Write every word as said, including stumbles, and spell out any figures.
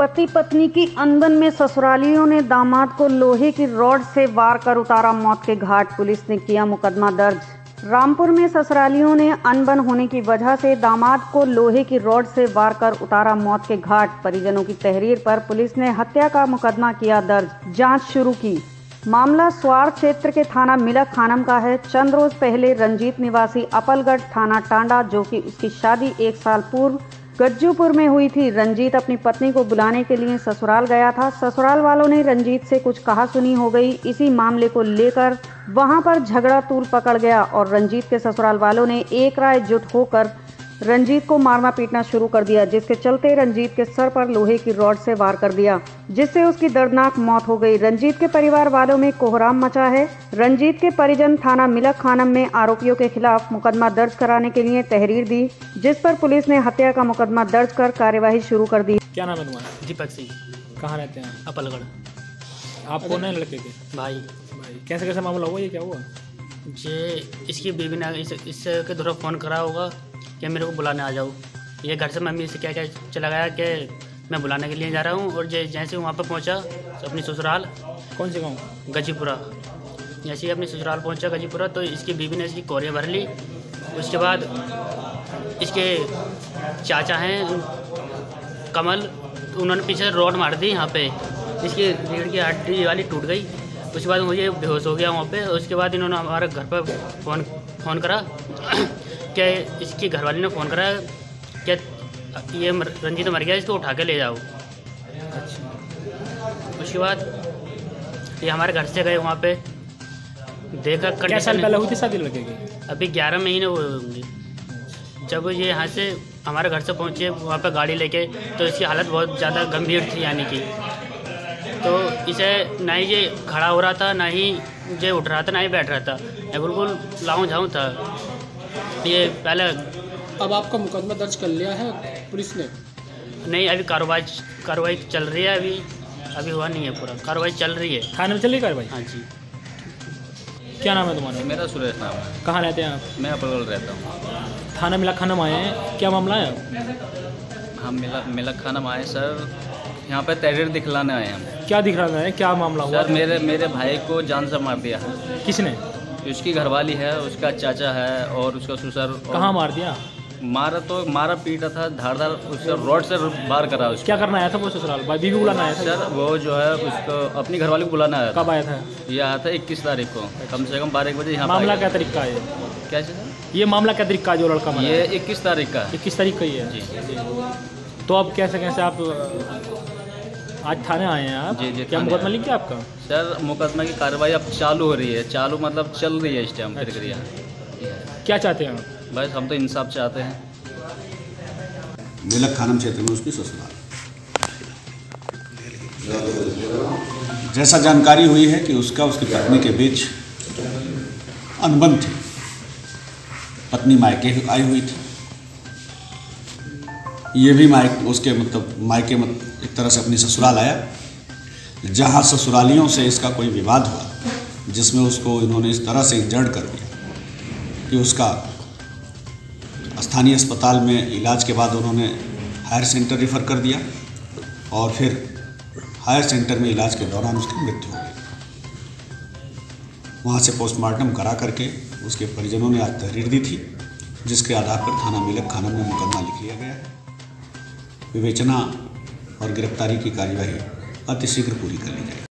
पति पत्नी की अनबन में ससुरालियों ने दामाद को लोहे की रॉड से वार कर उतारा मौत के घाट। पुलिस ने किया मुकदमा दर्ज। रामपुर में ससुरालियों ने अनबन होने की वजह से दामाद को लोहे की रॉड से वार कर उतारा मौत के घाट। परिजनों की तहरीर पर पुलिस ने हत्या का मुकदमा किया दर्ज, जांच शुरू की। मामला स्वार क्षेत्र के थाना मिलक खानम का है। चंद रोज पहले रंजीत निवासी अपलगढ़ थाना टांडा, जो कि उसकी शादी एक साल पूर्व गज्जूपुर में हुई थी, रंजीत अपनी पत्नी को बुलाने के लिए ससुराल गया था। ससुराल वालों ने रंजीत से कुछ कहा सुनी हो गई। इसी मामले को लेकर वहां पर झगड़ा तूल पकड़ गया और रंजीत के ससुराल वालों ने एक राय जुट होकर रंजीत को मारना पीटना शुरू कर दिया, जिसके चलते रंजीत के सर पर लोहे की रॉड से वार कर दिया, जिससे उसकी दर्दनाक मौत हो गई। रंजीत के परिवार वालों में कोहराम मचा है। रंजीत के परिजन थाना मिलक खानम में आरोपियों के खिलाफ मुकदमा दर्ज कराने के लिए तहरीर दी, जिस पर पुलिस ने हत्या का मुकदमा दर्ज कर कार्यवाही शुरू कर दी। क्या नाम है तुम्हारा? दीपक सिंह। कहाँ रहते हैं? अपलगढ़। आप कौन है लड़के के? भाई भाई कैसे कैसे मामला हुआ, ये क्या हुआ? ये इसकी बीवी ने इस, इससे के द्वारा फ़ोन करा होगा कि मेरे को बुलाने आ जाओ। ये घर से मम्मी से क्या क्या चला गया कि मैं बुलाने के लिए जा रहा हूँ, और जैसे वहाँ पर पहुँचा अपनी ससुराल। कौन से गाँव? गजीपुरा। जैसे ही अपनी ससुराल पहुँचा गजीपुरा, तो इसकी बीवी ने इसकी कोरिया भर ली। उसके बाद इसके चाचा हैं कमल, तो उन्होंने पीछे रोड मार दी। यहाँ पे इसकी रीढ़ की हड्डी वाली टूट गई। उसके बाद मुझे बेहोश हो गया वहाँ पे। उसके बाद इन्होंने हमारे घर पर फ़ोन फ़ोन करा कि इसकी घरवाली ने फ़ोन करा कि ये रंजीत मर गया, इसको उठा के ले जाओ। अच्छा। उसके बाद ये हमारे घर से गए वहाँ पे, देखा क्या साल पहले हुई थी शादी लड़के की? अभी ग्यारह महीने हुए होंगे। जब ये यहाँ से हमारे घर से पहुँचे वहाँ पे गाड़ी लेके, तो इसकी हालत बहुत ज़्यादा गंभीर थी, यानी कि तो इसे ना ही ये खड़ा हो रहा था, ना ही ये उठ रहा था, ना ही बैठ रहा था। ये बिल्कुल लाऊं झाऊं था। ये पहले अब आपका मुकदमा दर्ज कर लिया है पुलिस ने? नहीं, अभी कार्रवाई कार्रवाई चल रही है। अभी अभी हुआ नहीं है, पूरा कार्रवाई चल रही है। थाने में चल रही कार्रवाई? हाँ जी। क्या नाम है तुम्हारा? मेरा सुरेश नाम है। कहाँ रहते हैं आप? मैं अपलगढ़ रहता हूँ। थाना मिलक खानम आए हैं, क्या मामला है? हम मिलक मिलक खानम आए सर, यहाँ पे तहरीर दिखलाने आए हैं हम। क्या दिख रहा है, क्या मामला हुआ? सर मेरे मेरे भाई को जान से मार दिया है। किसने? उसकी घरवाली है, उसका चाचा है और उसका ससुर। कहाँ मार दिया? मारा तो मारा पीटा था, धारदार उससे रॉड से वार करा उसको। क्या करना आया था वो ससुराल? बीवी को बुलाना आया था? सर वो जो है उसको अपनी घरवाली को बुलाना आया था। कब आया था ये आया था इक्कीस तारीख को, कम से कम बारह एक बजे यहाँ। मामला क्या तरीका है? क्या सर ये मामला क्या तरीका है जो लड़का मारा? ये इक्कीस तारीख का इक्कीस तारीख का ही है जी। तो अब कैसे कैसे आप आज थाने आए हैं आप? जी जी। क्या मुकदमा लिख गया आपका? सर मुकदमा की कार्रवाई अब चालू हो रही है। चालू मतलब चल रही है इस टाइम प्रक्रिया। क्या चाहते हैं? बस हम तो इंसाफ चाहते हैं। मिलक खानम क्षेत्र में उसकी ससुराल। जैसा जानकारी हुई है कि उसका उसकी पत्नी के बीच अनबन थी। पत्नी मायके आई हुई थी, ये भी मायके उसके मतलब मायके मत एक तरह से अपनी ससुराल आया, जहाँ ससुरालियों से इसका कोई विवाद हुआ, जिसमें उसको इन्होंने इस तरह से इंजर्ड कर दिया कि उसका स्थानीय अस्पताल में इलाज के बाद उन्होंने हायर सेंटर रेफ़र कर दिया, और फिर हायर सेंटर में इलाज के दौरान उसकी मृत्यु हो गई। वहाँ से पोस्टमार्टम करा करके उसके परिजनों ने आज तहरीर दी थी, जिसके आधार पर थाना मिलक खानम में मुकदमा लिख लिया गया है। विवेचना और गिरफ्तारी की कार्यवाही अतिशीघ्र पूरी कर ली जाएगी।